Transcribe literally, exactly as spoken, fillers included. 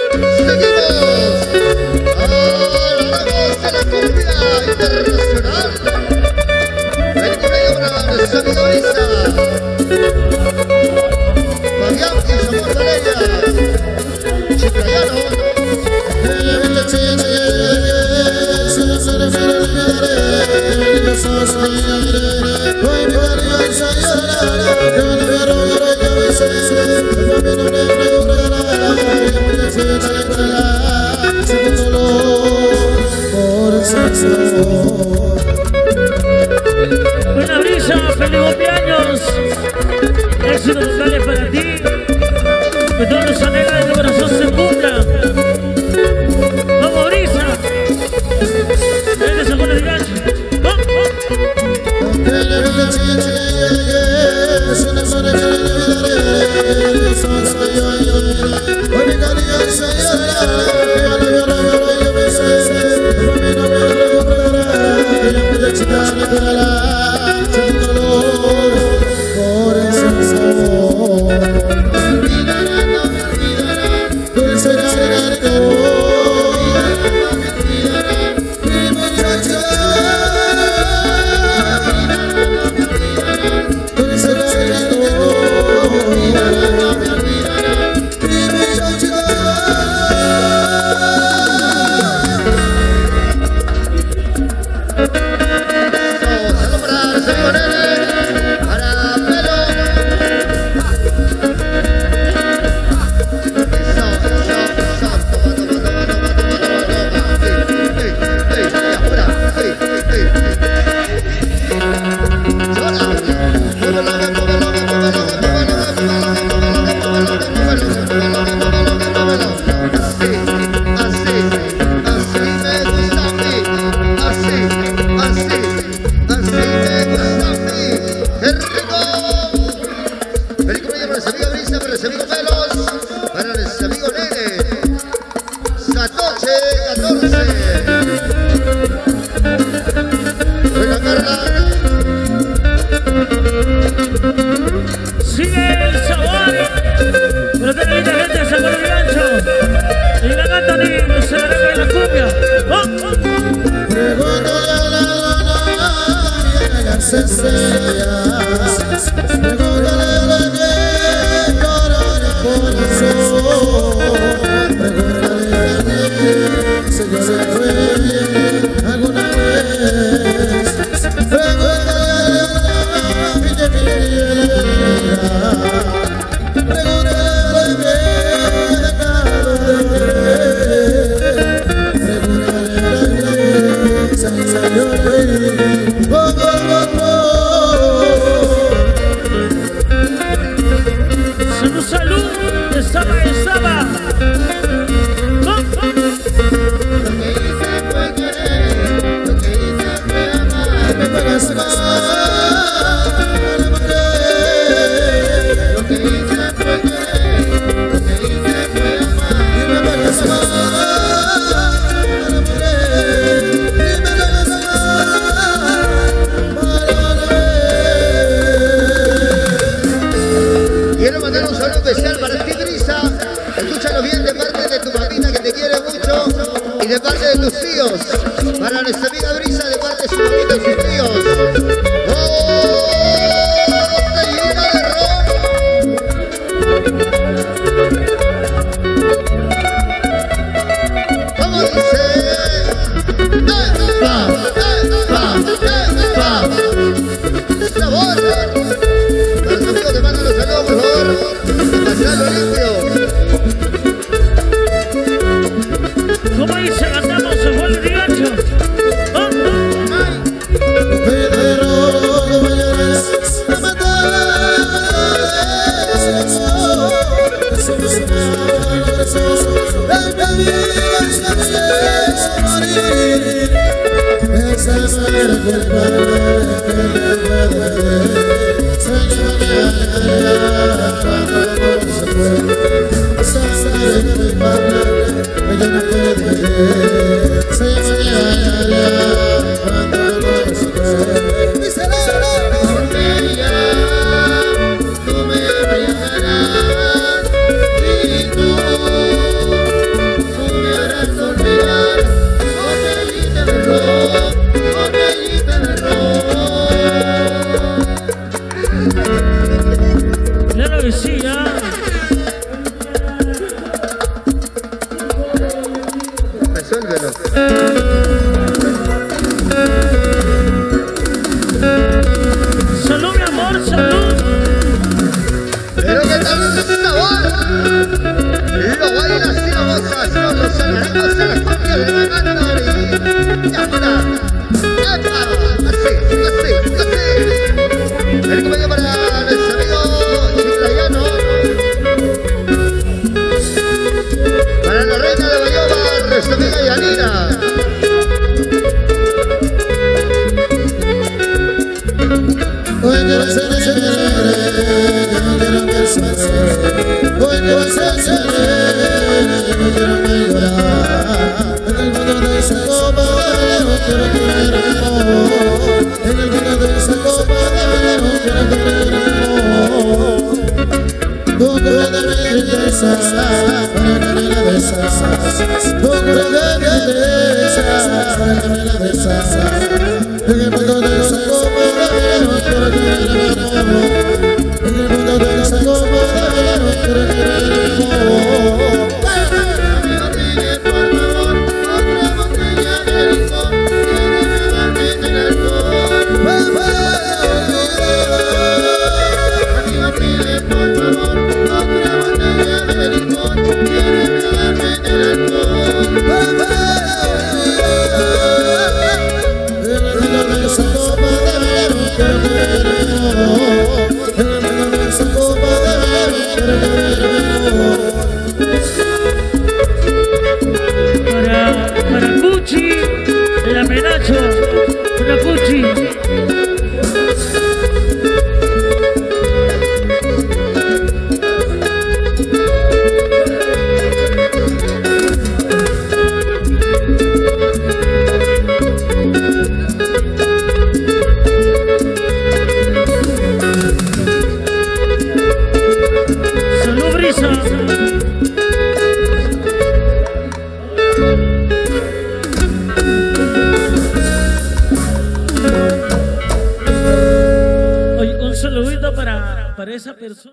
Buena brisa, feliz cumpleaños. Éxito total para ti. Que todos los anhelos de tu corazón se cumplan. Vamos, brisa. Ahí se pone el gancho. Para nuestra amiga Brisa de parte de sus amigos y sus tíos. ¡Botellita de ron! ¿Cómo dice? ¡Epa! ¡Epa! ¡Epa! ¡Sabor! Para los amigos te mandan los saludos, por favor. Pasalo limpio. ¿Cómo dice? Cantamos el gol de gancho. ¡Oh, oh! ¡Ay! Preparamos a la cumbia de Manandori. Ya está. ¡Epa! Así, así, así. El compañero para nuestro amigo Chiclayano. Para la reina de Bayoba, nuestra amiga Yanina. Hoy quiero ser alegre, yo no quiero ver sufrir. Hoy quiero ser alegre, yo no quiero ver llorar. En el fondo de esa copa de lejos quiero tener amor. En el fondo de esa copa de lejos quiero tener amor. Tu cura de mi tristeza, para que me la besas. Tu cura de mi tristeza, para que me la besas. En el fondo de esa copa de lejos quiero tener amor. En el fondo de esa copa de lejos quiero tener amor. Amigo, dile por favor otra botella de licor. Quiere beberme en el alcohol. Amigo, dile por favor otra botella de licor. Quiere beberme en el alcohol. En el fondo de esa copa de lejos quiero tener amor. En el fondo de esa copa de lejos quiero tener amor. Para, para Cuchi, el amenazo, para Cuchi. Salud, Brisa. Oye, un saludito para, para esa persona.